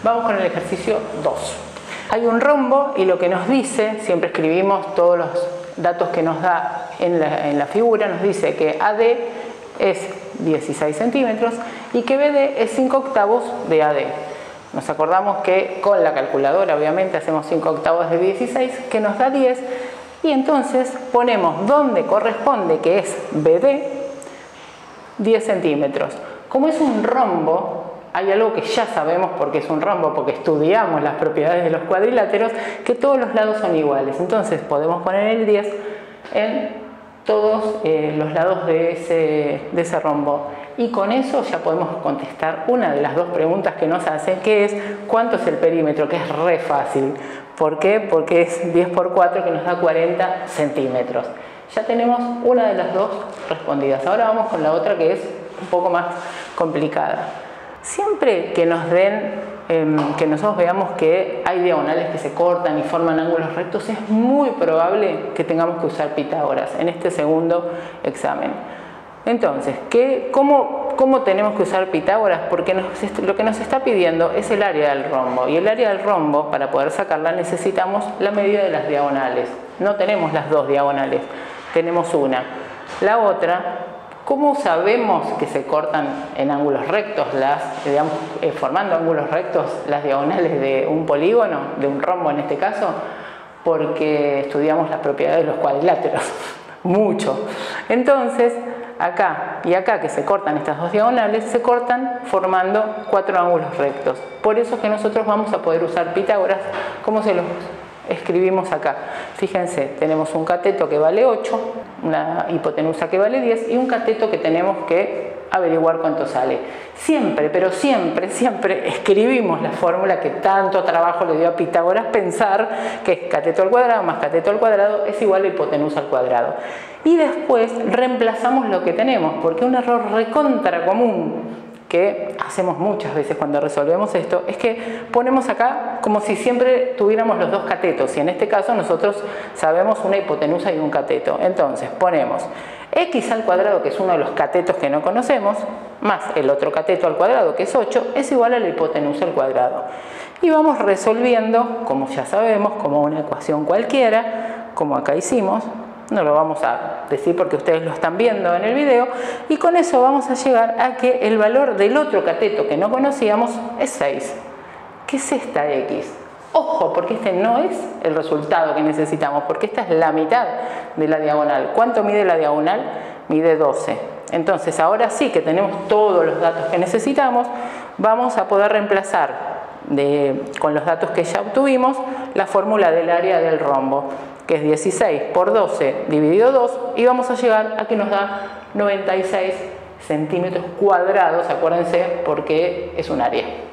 Vamos con el ejercicio 2. Hay un rombo y lo que nos dice, siempre escribimos todos los datos que nos da en la figura, nos dice que AD es 16 centímetros y que BD es 5/8 de AD. Nos acordamos que con la calculadora obviamente hacemos 5/8 de 16, que nos da 10, y entonces ponemos donde corresponde, que es BD, 10 centímetros. Como es un rombo, hay algo que ya sabemos porque es un rombo, porque estudiamos las propiedades de los cuadriláteros, que todos los lados son iguales. Entonces podemos poner el 10 en todos los lados de ese rombo. Y con eso ya podemos contestar una de las dos preguntas que nos hacen, que es ¿cuánto es el perímetro? Que es re fácil. ¿Por qué? Porque es 10 por 4, que nos da 40 centímetros. Ya tenemos una de las dos respondidas. Ahora vamos con la otra, que es un poco más complicada. Siempre que nos den, que nosotros veamos que hay diagonales que se cortan y forman ángulos rectos, es muy probable que tengamos que usar Pitágoras en este segundo examen. Entonces, ¿cómo tenemos que usar Pitágoras? Porque lo que nos está pidiendo es el área del rombo, y el área del rombo, para poder sacarla, necesitamos la medida de las diagonales. No tenemos las dos diagonales, tenemos una. La otra, ¿cómo sabemos que se cortan en ángulos rectos, formando ángulos rectos las diagonales de un polígono, de un rombo en este caso? Porque estudiamos las propiedades de los cuadriláteros, mucho. Entonces, acá y acá, que se cortan estas dos diagonales, se cortan formando 4 ángulos rectos. Por eso es que nosotros vamos a poder usar Pitágoras, como se los escribimos acá. Fíjense, tenemos un cateto que vale 8, una hipotenusa que vale 10 y un cateto que tenemos que averiguar cuánto sale. Siempre, pero siempre, siempre escribimos la fórmula que tanto trabajo le dio a Pitágoras pensar, que es cateto al cuadrado más cateto al cuadrado es igual a hipotenusa al cuadrado. Y después reemplazamos lo que tenemos, porque un error recontra común que hacemos muchas veces cuando resolvemos esto es que ponemos acá como si siempre tuviéramos los dos catetos, y en este caso nosotros sabemos una hipotenusa y un cateto. Entonces ponemos x al cuadrado, que es uno de los catetos que no conocemos, más el otro cateto al cuadrado, que es 8, es igual a la hipotenusa al cuadrado. Y vamos resolviendo, como ya sabemos, como una ecuación cualquiera, como acá hicimos. No lo vamos a decir porque ustedes lo están viendo en el video, y con eso vamos a llegar a que el valor del otro cateto que no conocíamos es 6. ¿Qué es esta x? Ojo, porque este no es el resultado que necesitamos, porque esta es la mitad de la diagonal. ¿Cuánto mide la diagonal? Mide 12. Entonces, ahora sí que tenemos todos los datos que necesitamos, vamos a poder reemplazar con los datos que ya obtuvimos la fórmula del área del rombo, que es 16 por 12 dividido 2, y vamos a llegar a que nos da 96 centímetros cuadrados, acuérdense, porque es un área.